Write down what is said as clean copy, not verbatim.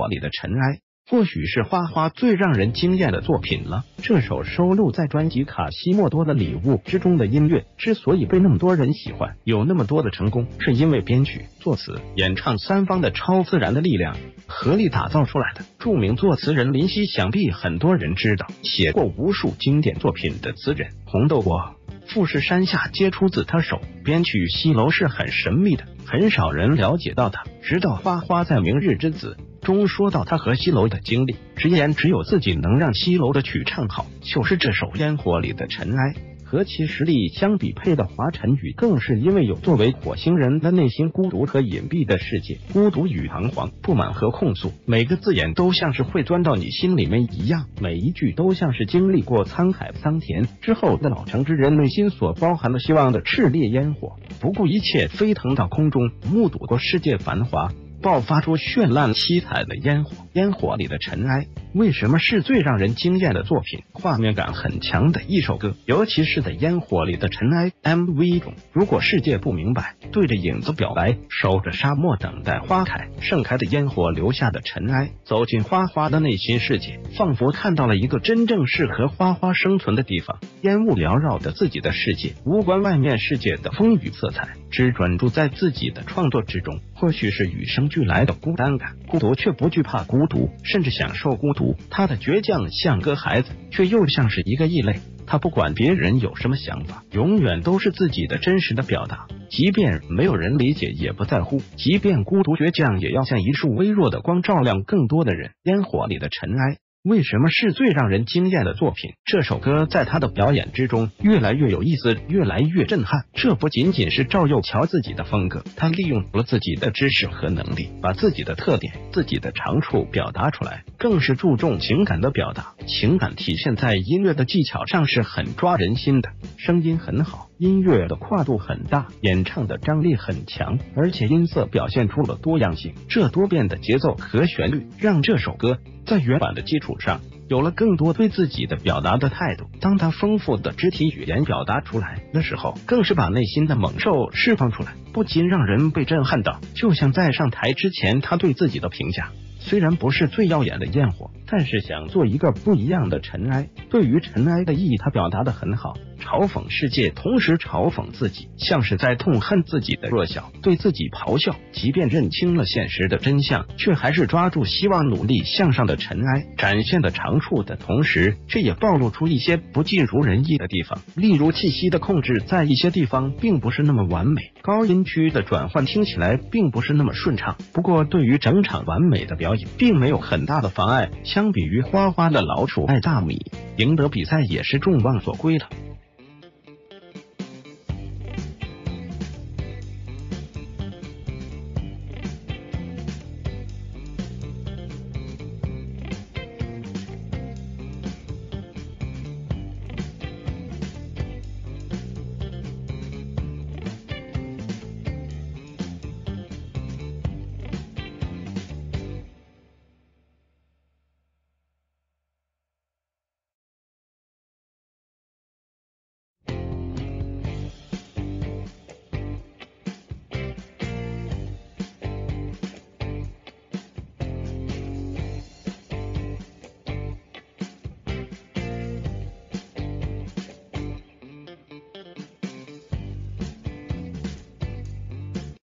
火里的尘埃》。或许是花花最让人惊艳的作品了。这首收录在专辑《卡西莫多的礼物》之中的音乐，之所以被那么多人喜欢，有那么多的成功，是因为编曲、作词、演唱三方的超自然的力量合力打造出来的。著名作词人林夕，想必很多人知道，写过无数经典作品的词人，红豆果、富士山下皆出自他手。编曲西楼是很神秘的，很少人了解到他，直到花花在《明日之子》中说到他和西楼的经历，直言只有自己能让西楼的曲唱好，就是这首《烟火里的尘埃》。和其实力相比配的华晨宇，更是因为有作为火星人的内心孤独和隐蔽的世界，孤独与彷徨、不满和控诉，每个字眼都像是会钻到你心里面一样，每一句都像是经历过沧海桑田之后的老成之人内心所包含的希望的炽烈烟火，不顾一切飞腾到空中，目睹过世界繁华，爆发出绚烂七彩的烟火。烟火里的尘埃为什么是最让人惊艳的作品？画面感很强的一首歌，尤其是在烟火里的尘埃 MV 中，如果世界不明白，对着影子表白，守着沙漠等待花开，盛开的烟火留下的尘埃，走进花花的内心世界，仿佛看到了一个真正适合花花生存的地方。烟雾缭绕的自己的世界，无关外面世界的风雨色彩，只专注在自己的创作之中。或许是与生俱来的孤单感，孤独却不惧怕孤独，甚至享受孤独。他的倔强像个孩子，却又像是一个异类。他不管别人有什么想法，永远都是自己的真实的表达，即便没有人理解也不在乎，即便孤独倔强，也要像一束微弱的光照亮更多的人。烟火里的尘埃为什么是最让人惊艳的作品？这首歌在他的表演之中越来越有意思，越来越震撼。这不仅仅是赵又乔自己的风格，他利用了自己的知识和能力，把自己的特点、自己的长处表达出来，更是注重情感的表达。情感体现在音乐的技巧上是很抓人心的，声音很好，音乐的跨度很大，演唱的张力很强，而且音色表现出了多样性。这多变的节奏和旋律，让这首歌在原版的基础上有了更多对自己的表达的态度。当他丰富的肢体语言表达出来的时候，更是把内心的猛兽释放出来，不禁让人被震撼到。就像在上台之前他对自己的评价，虽然不是最耀眼的焰火，但是想做一个不一样的尘埃。对于尘埃的意义，他表达得很好，嘲讽世界，同时嘲讽自己，像是在痛恨自己的弱小，对自己咆哮。即便认清了现实的真相，却还是抓住希望努力向上的尘埃。展现的长处的同时，却也暴露出一些不尽如人意的地方，例如气息的控制在一些地方并不是那么完美，高音区的转换听起来并不是那么顺畅。不过对于整场完美的表演并没有很大的妨碍。相比于花花的老鼠爱大米，赢得比赛也是众望所归了。